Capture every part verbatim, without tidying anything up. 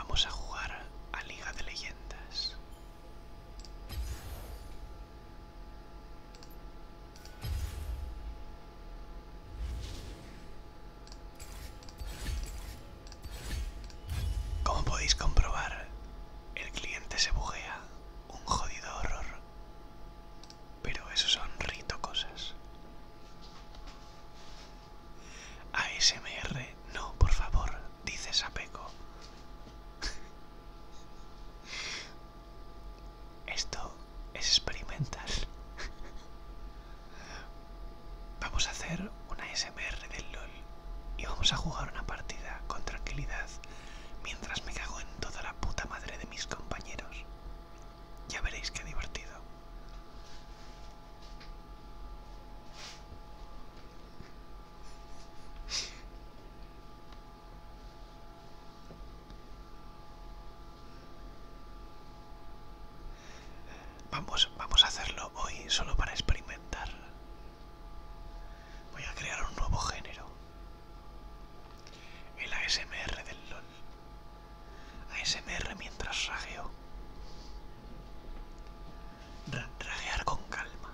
Vamos a jugar a Liga de Leyendas. Como podéis comprobar, el cliente se buguea, un jodido horror. Pero eso son rito cosas. A S M R, no, por favor, dice Sapeco. Esto es experimental. Vamos a hacer una A S M R del LOL y vamos a jugar una partida con tranquilidad mientras me cago en toda la puta madre de mis compañeros. Ya veréis qué divertido. Vamos, vamos a hacerlo hoy solo para experimentar. Voy a crear un nuevo género. El A S M R del LOL. A S M R mientras rageo. Ra ragear con calma.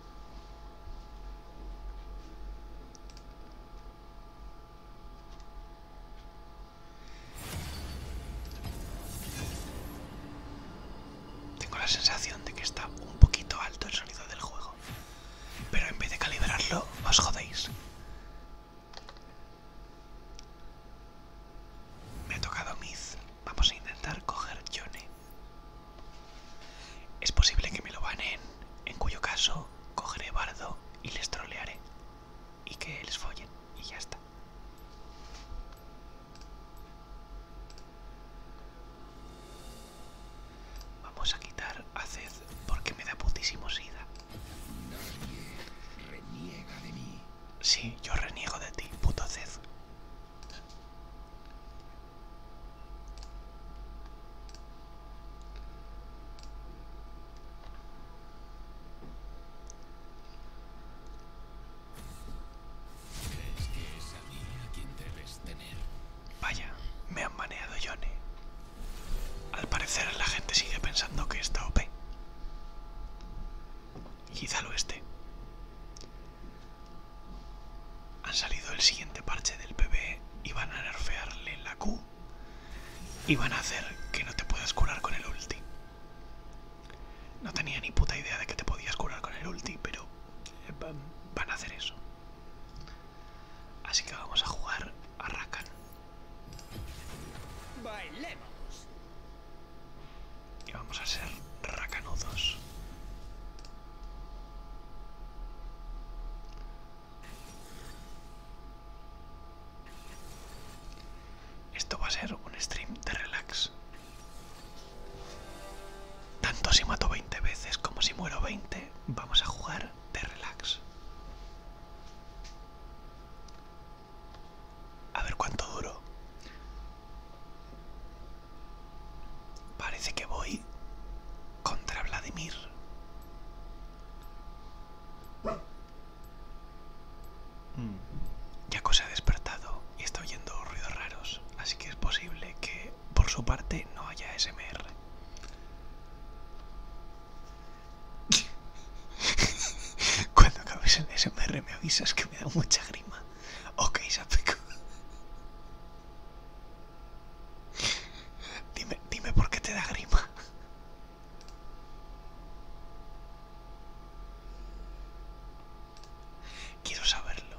Tengo la sensación de que está un poquito alto el sonido del juego, pero en vez de calibrarlo, os jodéis. Me ha tocado Mid. Vamos a intentar coger Yone. Es posible que me lo baneen, en cuyo caso cogeré Bardo y les trolearé. Y que les follen, y ya está. Vamos a quitar a Zed porque me da putísimo sida. Nadie reniega de mí. Sí, yo reniego de ti, puto Zed. ¿Crees que es a mí a quien debes tener? Vaya, me han baneado Yone. Al parecer la gente sigue pensando que está O P. Y quizá lo esté. Han salido el siguiente parche del P B y van a nerfearle la Q. Y van a hacer que no te puedas curar con el ulti. No tenía ni puta idea de que te podías curar con el ulti, pero van a hacer eso. Así que vamos a jugar a Rakan. ¡Bailemos! Y vamos a ser Rakanudos. Esto va a ser un stream de relax. Tanto si mato veinte veces como si muero veinte, vamos a jugar de relax. A ver cuánto duro. Parece que voy contra Vladimir. Mm. Yaco se ha despertado y está oyendo ruidos raros, así que es posible que por su parte no haya A S M R. Cuando acabes el A S M R me avisas, que me da mucha grima. Ok, Sapeco. Dime, dime por qué te da grima. Quiero saberlo.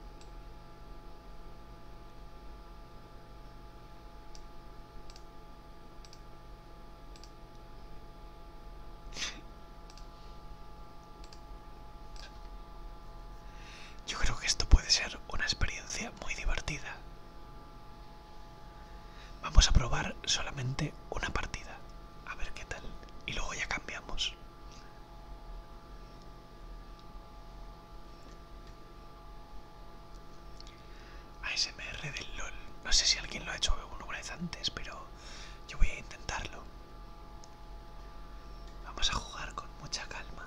Yo creo que esto puede ser una experiencia muy divertida. Vamos a probar solamente una partida, a ver qué tal, y luego ya cambiamos. A S M R del LOL. No sé si alguien lo ha hecho alguna vez antes, pero yo voy a intentarlo. Vamos a jugar con mucha calma.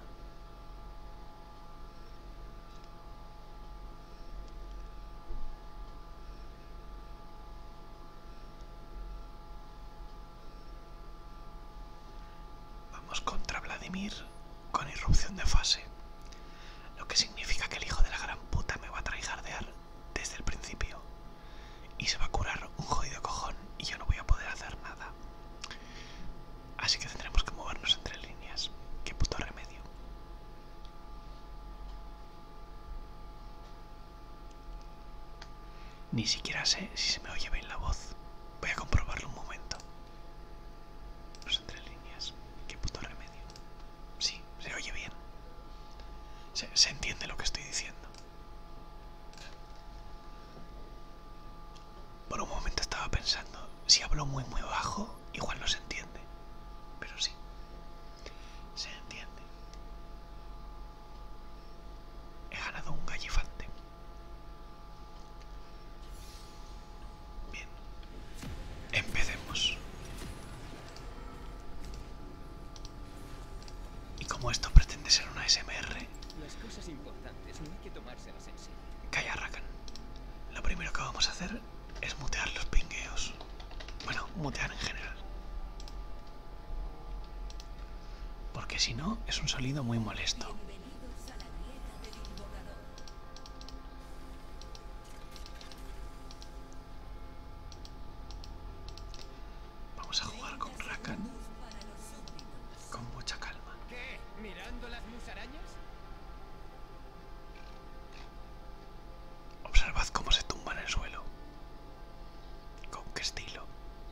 Vladimir con irrupción de fase, lo que significa que el hijo de la gran puta me va a tryhardear desde el principio y se va a curar un jodido cojón y yo no voy a poder hacer nada. Así que tendremos que movernos entre líneas. Qué puto remedio. Ni siquiera sé si se me oye bien la voz. Voy a comprobarlo un momento. Los entre líneas. Qué puto remedio. Sí, se oye bien. Se, se entiende lo que estoy diciendo. Por un momento estaba pensando, si hablo muy muy bajo, igual no se entiende. Pero sí, se entiende. He ganado un gallifante. Bien. Empecemos. Y como esto pretende ser una A S M R... Las cosas importantes no hay que tomárselas en serio. Calla, Rakan. Lo primero que vamos a hacer es mutear los pingueos. Bueno, mutear en general. Porque si no, es un sonido muy molesto. Vamos a jugar con Rakan con mucha calma. ¿Qué? ¿Mirando las musarañas? Observad cómo se tumba en el suelo. Con qué estilo.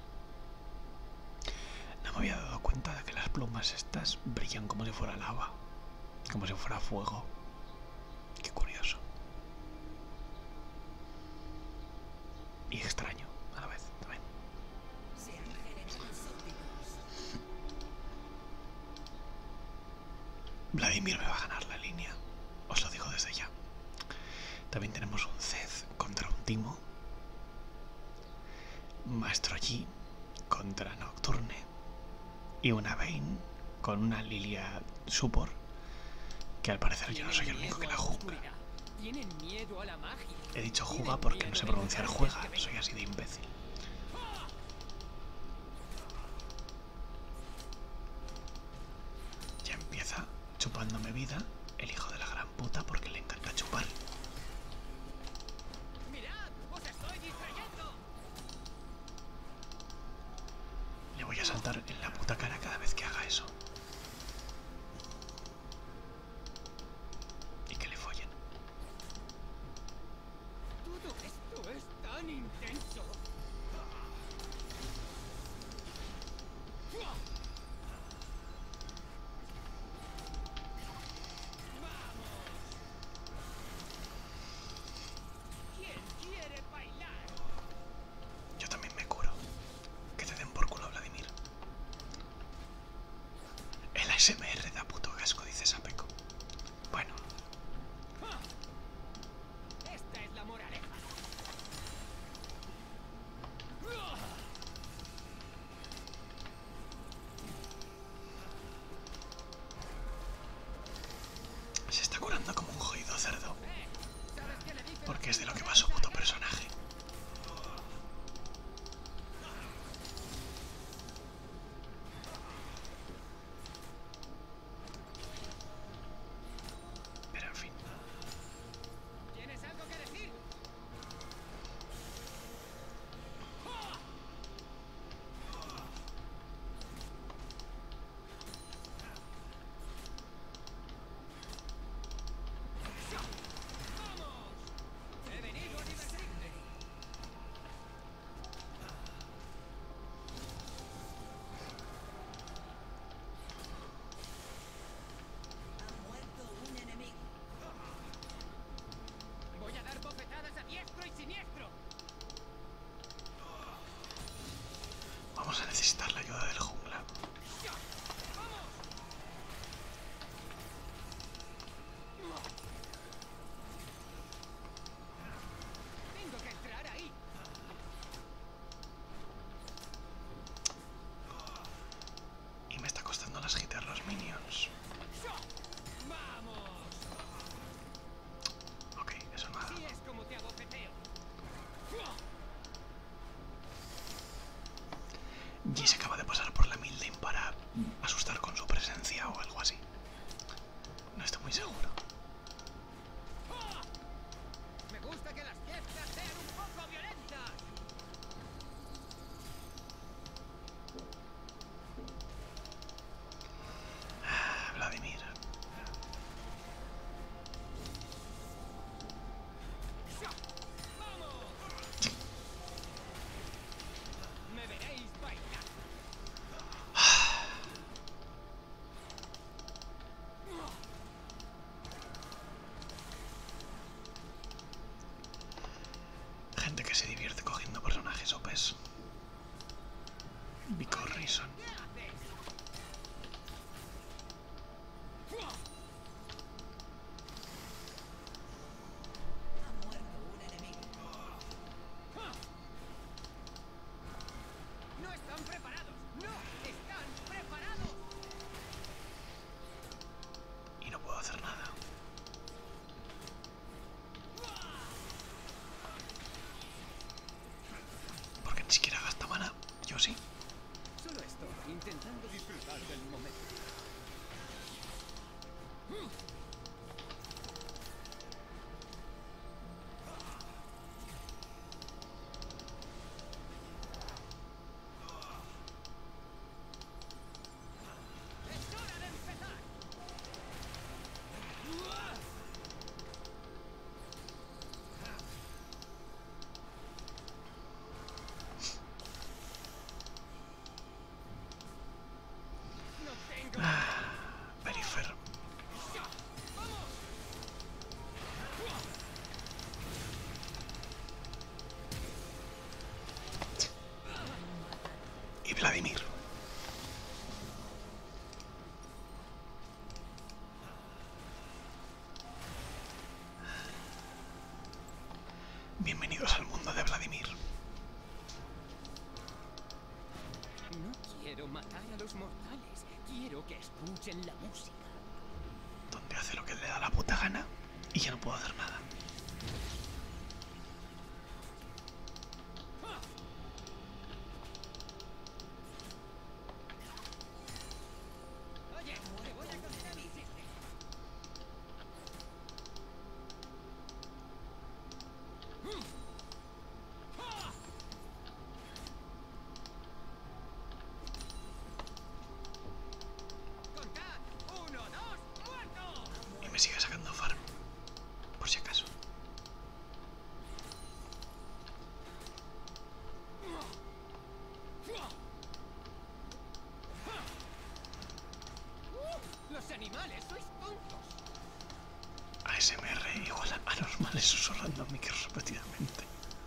No me había dado cuenta de que las plumas estas brillan como si fuera lava. Como si fuera fuego. Qué curioso. Y extraño a la vez también. Vladimir me va a ganar la línea. Os lo digo desde ya. También tenemos un Zed contra un Timo. Maestro Yi contra Nocturne. Y una Vayne con una Lilia Support. Que al parecer yo no soy el único que la juega. Tienen miedo a la magia. He dicho juga porque no sé pronunciar juega. Soy así de imbécil. Ya empieza chupándome vida el hijo de la gran puta porque le encanta chupar. ¡Mirad! ¡Os estoy distrayendo! Le voy a saltar en la puta cara cada vez que haga eso. Y que le follen. Todo esto es tan intenso. ¿Quién quiere bailar? Yo también me curo. Que te den por culo, Vladimir. El A S M R da puto casco, dice Sapeco. Bueno, Esta es la moraleja. se está curando como un jodido cerdo. Eh, ¿sabes qué le dicen? Porque es de lo que va su puto personaje. Pero en fin. ¿Tienes algo que decir? ¡He venido a divertirme! Voy a dar bofetadas a diestro y siniestro. Vamos a necesitar la ayuda del jungla. Tengo que entrar ahí. Y me está costando las hitter los minions. ¡Vamos! Ok, eso nada. Así es como te abofeteo. G se acaba de pasar por la Milding para asustar con su presencia o algo así. muy seguro. Me gusta que las fiestas sean un poco violentas. Ah, Vladimir. Me veréis bailar. Gente que se divierte cogiendo personajes O Pes. Vico Rison. ¿Qué haces? No están preparados. No están preparados. Y no puedo hacer nada. Porque ni siquiera gasta mana. Yo sí. Solo estoy intentando disfrutar del momento. ¡Es hora de empezar! No tengo... Perifer. ¡Vamos! Y Vladimir. Bienvenidos al mundo de Vladimir. No quiero matar a los mortales. Quiero que escuchen la música. Donde hace lo que le da la puta gana y ya no puedo hacer nada. Oye, te voy a contar mi chiste. Contad. Uno, dos, muerto. Y me sigue sacando farm. Por si acaso. Los animales, sois tontos. A S M R igual a anormales susurrando micros repetidamente.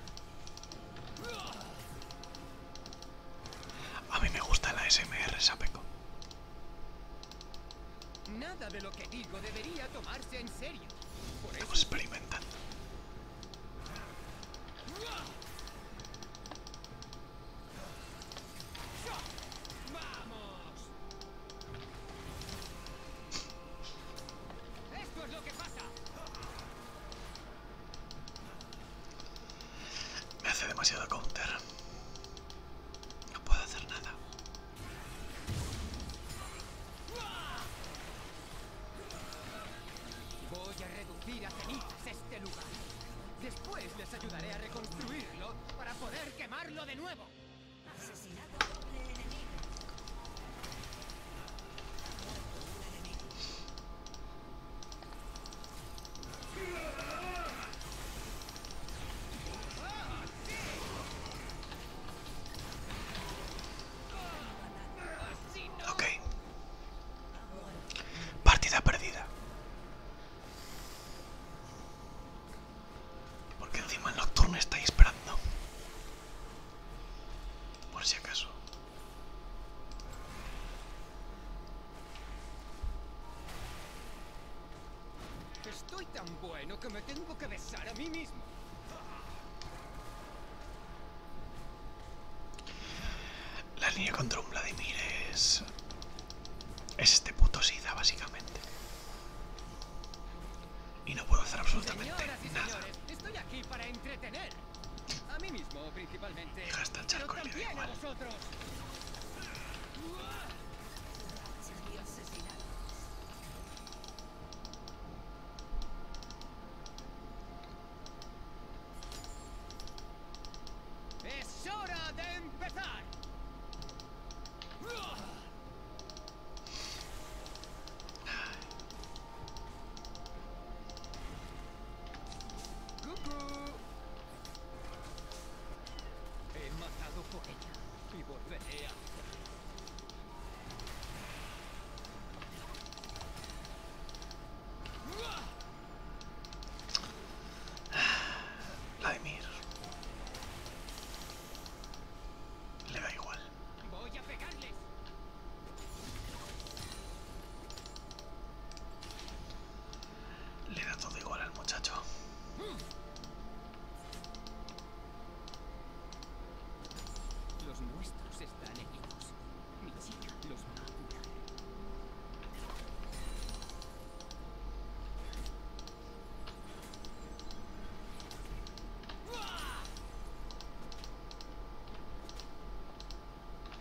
A mí me gusta la A S M R, Sapeco. Nada de lo que digo debería tomarse en serio. Por eso... Estamos experimentando. ¡Vamos! ¡Esto es lo que pasa! Me hace demasiado counter. No puedo hacer nada. Voy a reducir a cenizas este lugar. Después les ayudaré a reconstruirlo para poder quemarlo de nuevo. Ok. Partida perdida. Porque encima el nocturno está ahí esperando. Por si acaso. Estoy tan bueno que me tengo que besar a mí mismo. La línea contra un Vladimir es... Es este puto Sida, básicamente. Y no puedo hacer absolutamente Señoras y nada. señores, estoy aquí para entretener. A mí mismo, principalmente. Y gasta el Pero charco y le da también a igual. vosotros.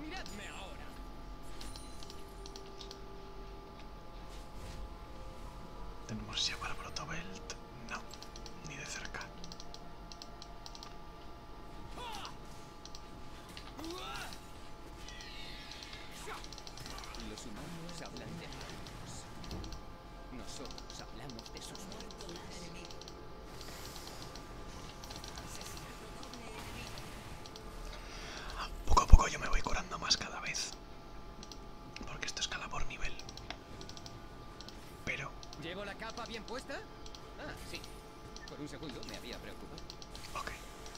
Miradme ahora. Tenemos ya para Protobelt. No, ni de cerca. Los humanos hablan de muertos. Nosotros hablamos de sus muertos. Poco a poco yo me voy curando más cada vez. Porque esto escala por nivel. Pero... ¿Llevo la capa bien puesta? Ah, sí. Por un segundo me había preocupado. Ok.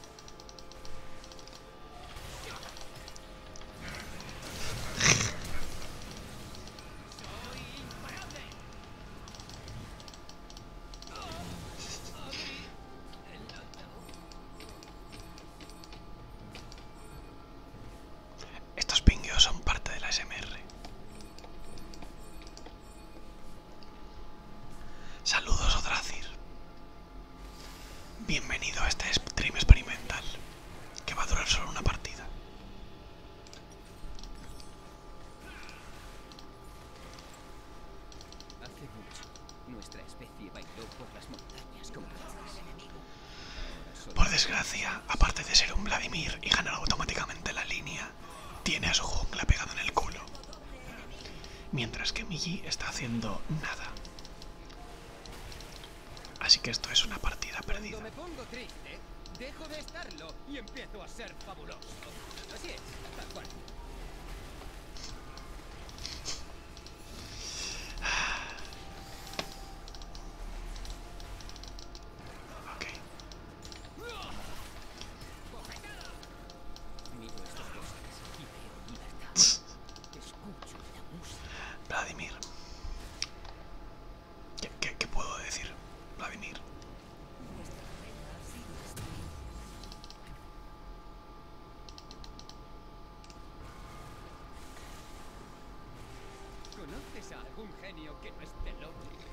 ¡Soy imparable! Estos pingueos son parte de la S M R. Saludos, Odracir. Bienvenido a este stream experimental, que va a durar solo una partida. Hace mucho, nuestra especie bailó por las montañas como lobos. Ahora solo Por desgracia, aparte de ser un Vladimir y ganar automáticamente la línea, tiene a su jungla pegado en el culo. Mientras que Migi está haciendo nada. Así que esto es una partida perdida. Cuando me pongo triste, dejo de estarlo y empiezo a ser fabuloso. Así es, tal cual. Ok. Miro estos bosques y veo libertad. Escucho la música. Vladimir. ¿Qué, qué, qué puedo decir, Vladimir? ¿Conoces a algún genio que no esté loco?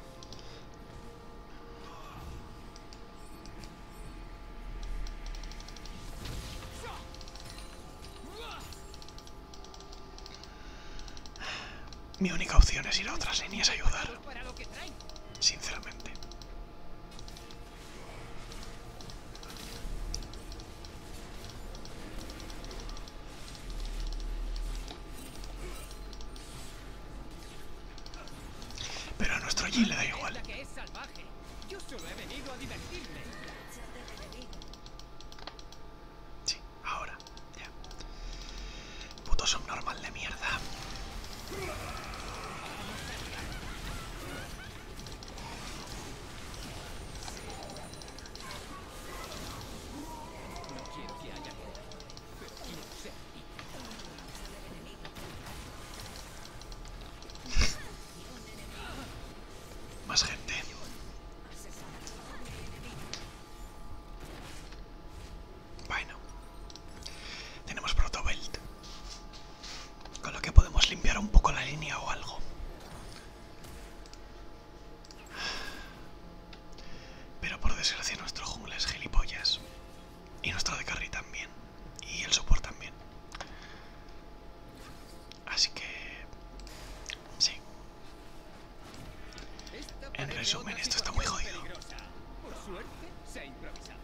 Mi única opción es ir a otras líneas a ayudar, Para lo que traen. sinceramente. Pero a nuestro Jhin le da igual. La que es salvaje. Yo solo he venido a divertirme. Sí, ahora, ya. Puto subnormal de mierda. No quiero que haya guerra, pero quiero ser libre. Más gente. Bueno. Tenemos Protobelt. Con lo que podemos limpiar un poco la línea o algo. Pero por desgracia nuestro jungla es gilipollas. Y nuestro de carry también. Y el support también. Así que... sí. Esta En parece resumen, otra esto está muy situación jodido. peligrosa. Por suerte, se ha improvisado.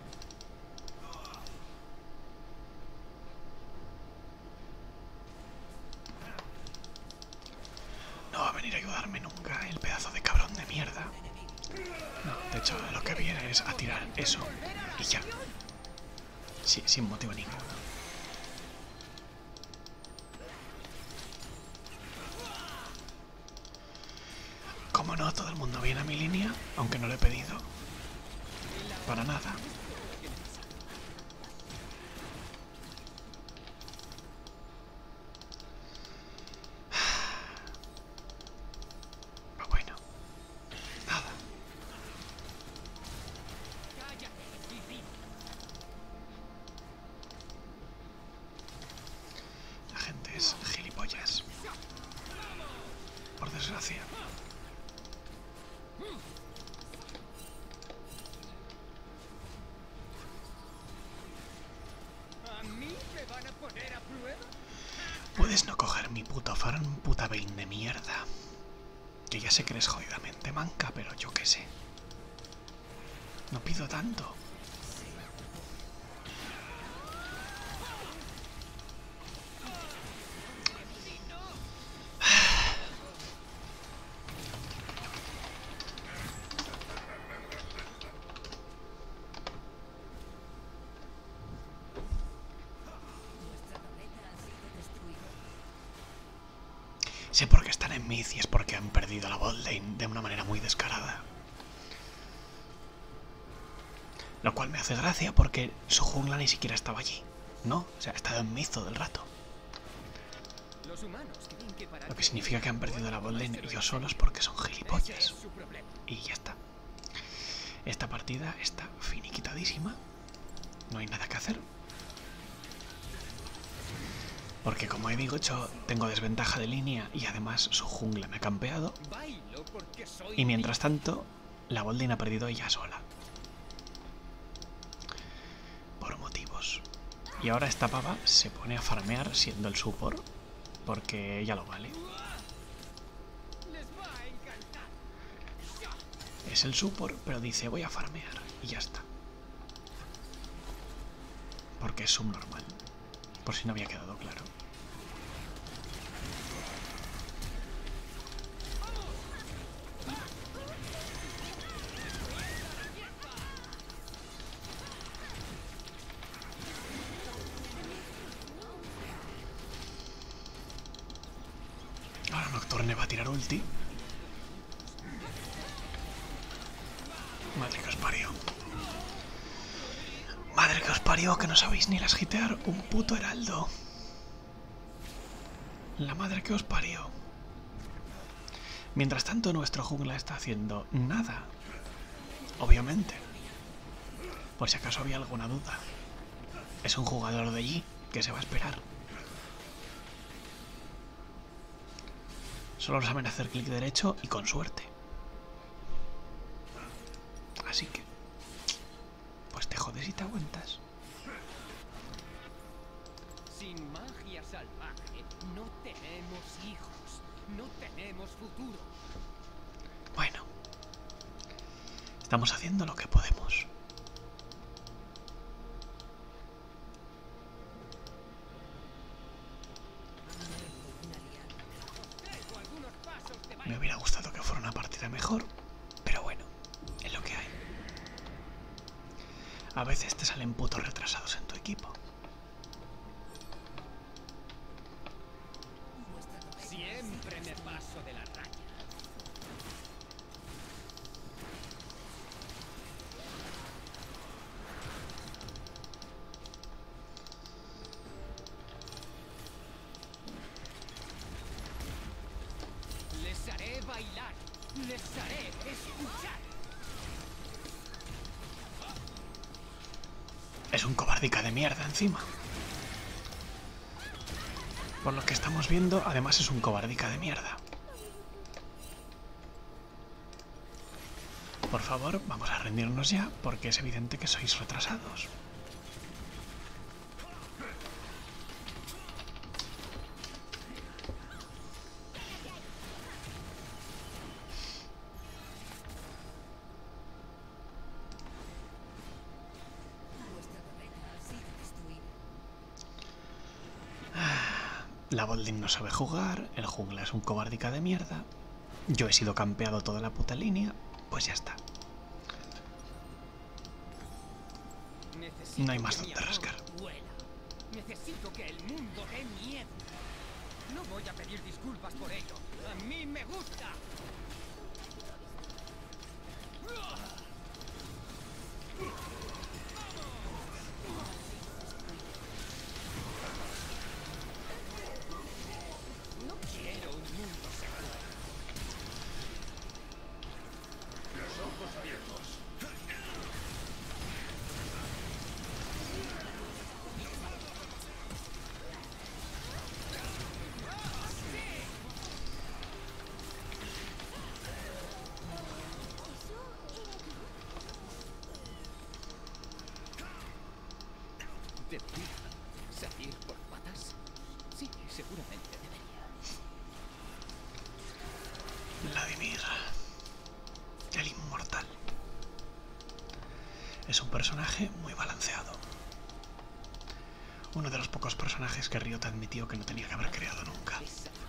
No va a venir a ayudarme nunca el pedazo de cabrón de mierda. No, de hecho lo que viene es a tirar eso y ya. Sí, sin motivo ninguno. Como no, todo el mundo viene a mi línea, aunque no lo he pedido. Para nada. Pero bueno, nada. Cállate y vive. La gente es gilipollas. Por desgracia. ¿A mí me van a poner a prueba? Puedes no coger mi puto farm, puta Vayne de mierda. Que ya sé que eres jodidamente manca, pero yo qué sé. No pido tanto. Sé por qué están en mid y es porque han perdido la botlane de una manera muy descarada. Lo cual me hace gracia porque su jungla ni siquiera estaba allí. No, o sea, ha estado en mid todo el rato. Los humanos creen que para Lo que significa que han perdido la botlane ellos solos porque son gilipollas. Y ya está. Esta partida está finiquitadísima. No hay nada que hacer. Porque como he dicho, tengo desventaja de línea y además su jungla me ha campeado. Y mientras tanto, la botlane ha perdido ella sola. Por motivos. Y ahora esta pava se pone a farmear siendo el support. Porque ya lo vale. Es el support, pero dice voy a farmear. Y ya está. Porque es subnormal. Por si no había quedado claro. Ahora Nocturne va a tirar ulti. Madre que os parió. Madre que os parió, que no sabéis ni las hitear. Un puto heraldo. La madre que os parió. Mientras tanto, nuestro jungla está haciendo nada. Obviamente. Por si acaso había alguna duda. Es un jugador de allí que se va a esperar. Solo saben hacer clic derecho y con suerte. Así que... pues te jodes y te aguantas. Sin magia salvaje no tenemos hijos, no tenemos futuro. Bueno. Estamos haciendo lo que podemos. Me hubiera gustado que fuera una partida mejor, pero bueno, es lo que hay. A veces te salen putos retrasados en tu equipo. Siempre me paso de la raya. Les haré bailar, les haré escuchar. Es un cobardica de mierda encima. Por lo que estamos viendo, además es un cobardica de mierda. Por favor, vamos a rendirnos ya, porque es evidente que sois retrasados. La botlane no sabe jugar, el jungla es un cobardica de mierda. Yo he sido campeado toda la puta línea, pues ya está. Necesito No hay más que mi donde amor rascar. vuela. Necesito que el mundo dé miedo. No voy a pedir disculpas por ello. A mí me gusta. No quiero un mundo seguro. Los ojos abiertos. Vladimir, el inmortal. Es un personaje muy balanceado. Uno de los pocos personajes que Riot admitió que no tenía que haber creado nunca.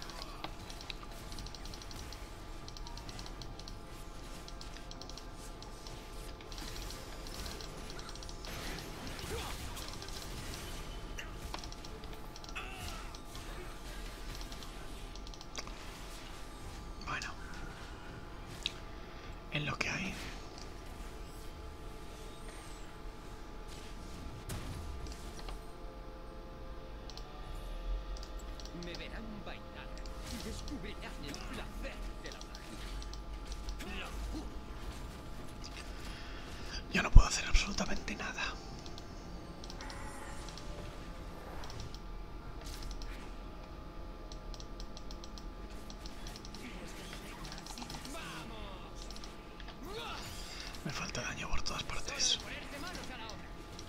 Bueno, en lo que hay. Me verán bailar y descubrirán el placer de la magia. Locura. Yo no puedo hacer absolutamente nada. Me falta daño por todas partes. Ponerse manos a la obra.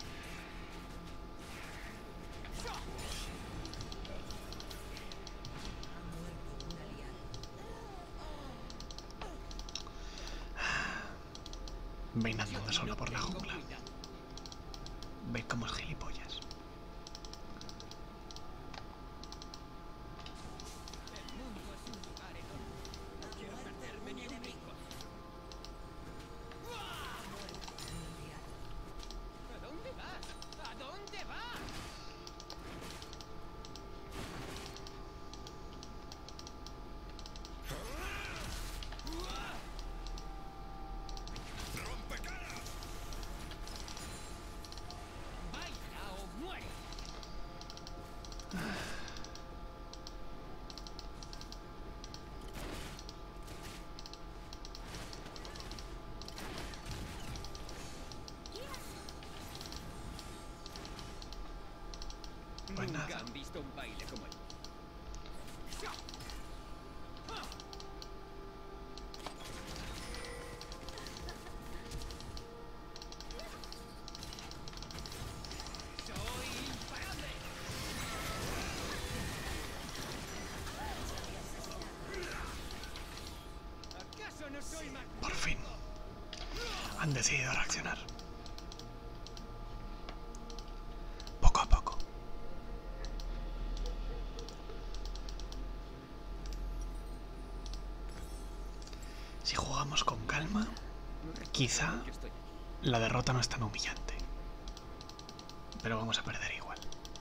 Vayne andando solo por la jungla. Veis cómo es gilipollas. El mundo es un lugar enorme. No quiero perderme ni un rincón. ¿A dónde vas? ¿A dónde vas? Baila o muere. Pues Nunca nada. han visto un baile como el. Soy imparable. ¿Acaso no soy más? Por fin. Han decidido reaccionar. Poco a poco. Si jugamos con calma, quizá Yo estoy aquí. la derrota no es tan humillante. Pero vamos a perder igual.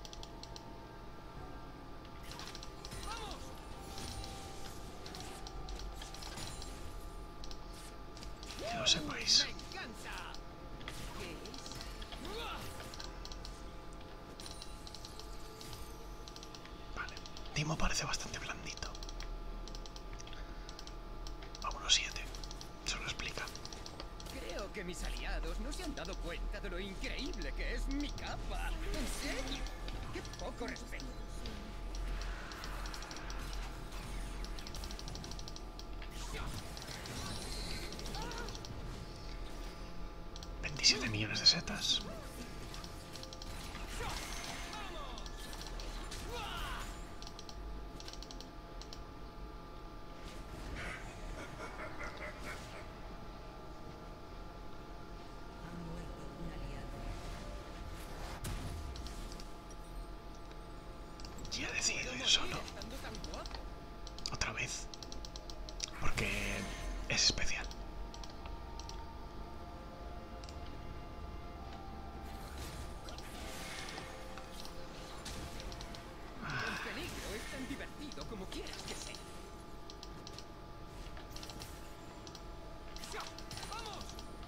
Que lo sepáis. ¡Me encanta! ¿Qué es? Vale. Timo parece bastante blandito. Vámonos siete. Se lo explica. Creo que mis aliados no se han dado cuenta de lo increíble que es mi capa. ¿En serio? ¡Qué poco respeto! veintisiete millones de setas. Y ha decidido ir solo. Estando tan guapo. Otra vez. Porque es especial. El peligro es tan divertido como quieras que sea. ¡Vamos!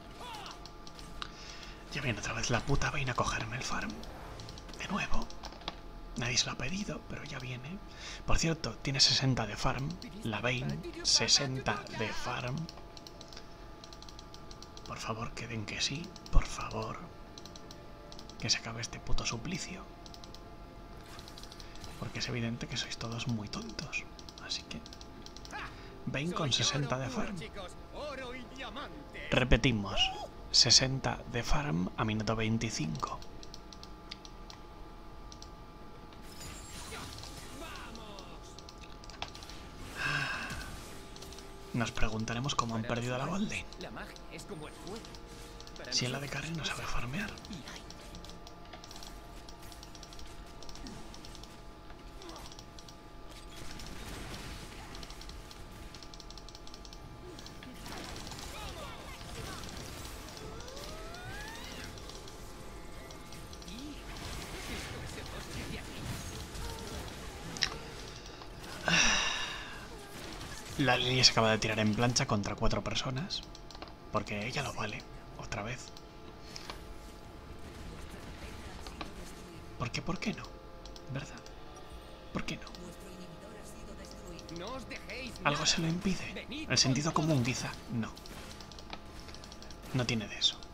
Ya viene otra vez la puta Vayne a cogerme el farm. De nuevo. Nadie se lo ha pedido, pero ya viene. Por cierto, tiene sesenta de farm. La Vayne, sesenta de farm. Por favor, que den que sí. Por favor. Que se acabe este puto suplicio. Porque es evidente que sois todos muy tontos. Así que... Vayne con sesenta de farm. Chicos, oro y diamante. Repetimos. sesenta de farm a minuto veinticinco. Nos preguntaremos cómo han perdido a la Goldane. La magia es como el fuego. Para Si en la de carry no sabe farmear. La línea se acaba de tirar en plancha contra cuatro personas. Porque ella lo vale. Otra vez. ¿Por qué? ¿Por qué no? ¿Verdad? ¿Por qué no? No os dejéis ¿Algo nada. se lo impide? El sentido común quizá. No. No tiene de eso.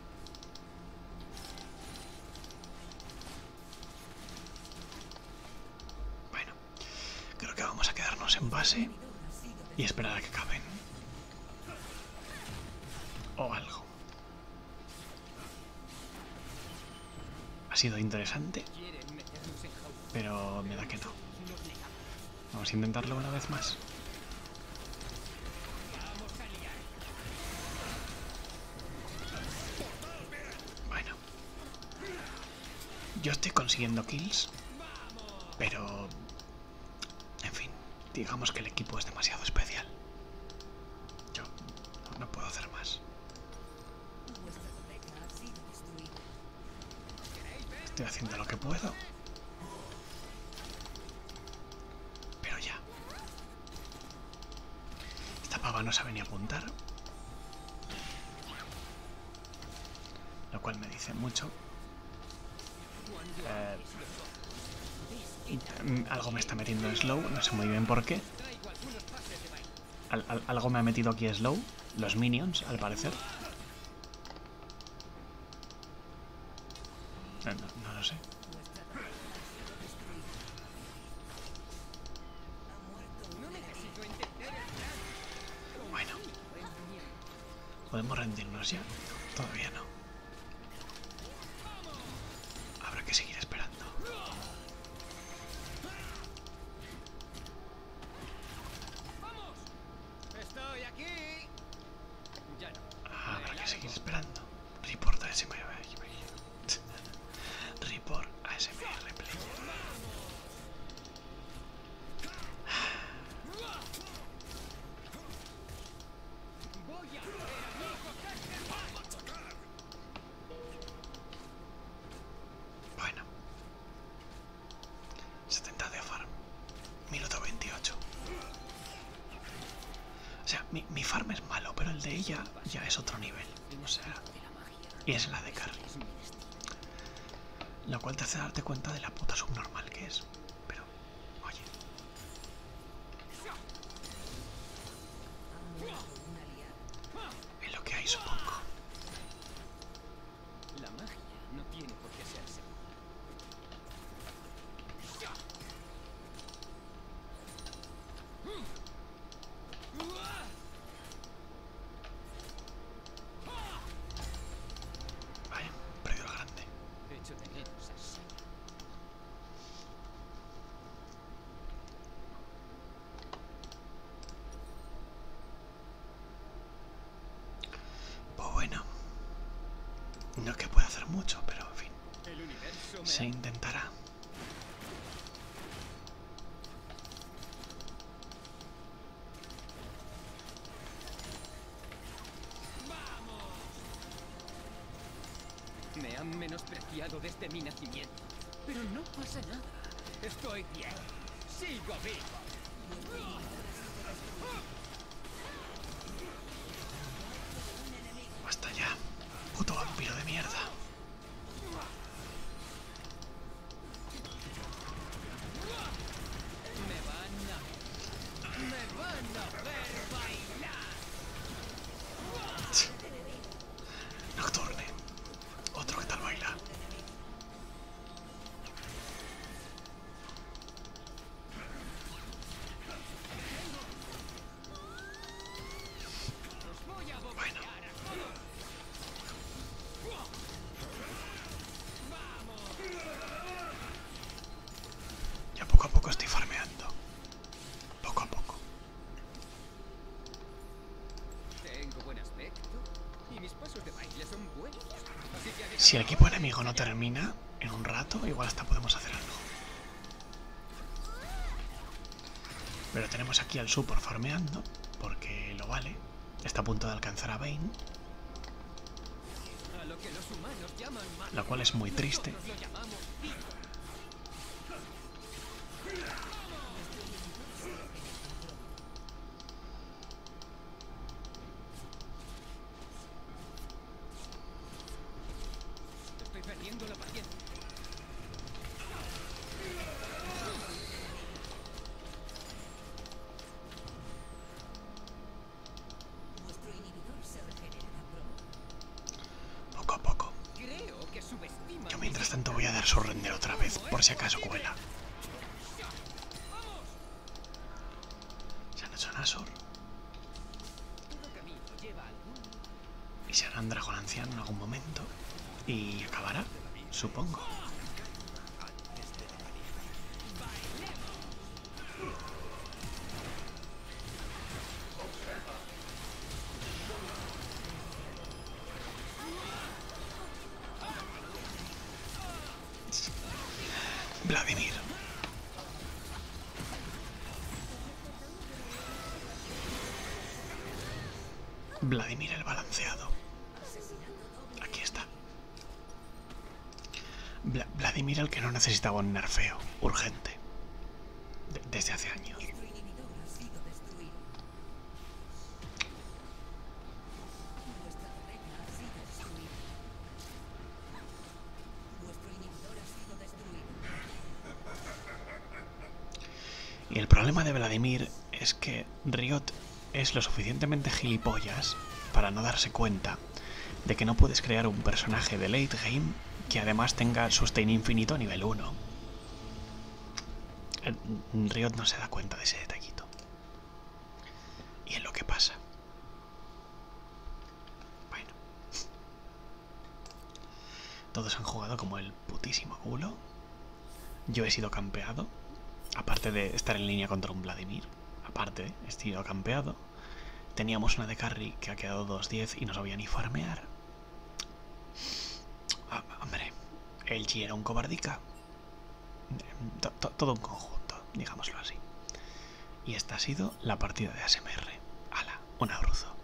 Bueno. Creo que vamos a quedarnos en base. Y esperar a que acaben. O algo. Ha sido interesante. Quieren meternos en jaula. Pero me da que no. Nos negamos. Vamos a intentarlo una vez más. Vamos a liar. Bueno. Yo estoy consiguiendo kills. Pero... En fin. Digamos que el equipo es demasiado especial. Yo no, no puedo hacer más. Estoy haciendo lo que puedo. Pero ya. Esta pava no sabe ni apuntar. Lo cual me dice mucho. Eh, y, algo me está metiendo en slow. No sé muy bien por qué. Traigo algunos pases de baile. Al, al, algo me ha metido aquí slow. Los minions, al parecer. No, no, no lo sé. No necesito entender el plan. Bueno. ¿Podemos rendirnos ya? Todavía no. Habrá que seguir esperando. ¡Vamos! Estoy aquí. Ya no. Habrá que seguir esperando. Report a S M R. Report a S M R player. Voy a ver a mi hijo que se va a machacar. Bueno. setenta de farm. Minuto veintiocho. O sea, mi, mi farm es malo, pero el de ella ya es otro nivel. O sea, y es la de carry. Lo cual te hace darte cuenta de la puta subnormal que es. Pero, oye. Es lo que hay, supongo. La magia no tiene por qué ser segura. Vaya, perdido el grande. Echo de menos a Shai. Pues bueno. No es que pueda hacer mucho, pero en fin. El universo me Se intentará. Me han menospreciado desde mi nacimiento. Pero no pasa nada. Estoy bien. Sigo vivo. Basta ya. Puto vampiro de mierda. Me van a... Me van a ver bailar. Nocturne. Otro que tal baila. Si el equipo enemigo no termina en un rato, igual hasta podemos hacer algo. Pero tenemos aquí al support farmeando, porque lo vale. Está a punto de alcanzar a Vayne, A lo que los humanos llaman mal, lo cual es muy triste. nosotros lo llamamos vida. Estoy perdiendo la paciencia. Poco a poco. Creo que subestiman. Yo mientras tanto voy a dar su render otra vez, por si acaso cuela. Se han hecho Nashor Todo camino lleva a algún y se harán dragón anciano en algún momento. Y acabará, supongo. Vladimir. Vladimir el balanceado. Aquí está. Vla- Vladimir el que no necesitaba un nerfeo urgente. De- desde hace años. Y el problema de Vladimir es que Riot es lo suficientemente gilipollas para no darse cuenta de que no puedes crear un personaje de late game que además tenga sustain infinito a nivel uno. Riot no se da cuenta de ese detallito. Y es lo que pasa. Bueno. Todos han jugado como el putísimo culo. Yo he sido campeado. Aparte de estar en línea contra un Vladimir. Aparte, he sido campeado. Teníamos una de carry que ha quedado dos diez y no sabía ni farmear. Ah, hombre, el G era un cobardica. To- to- todo un conjunto, digámoslo así. Y esta ha sido la partida de A S M R. Ala, un abrazo.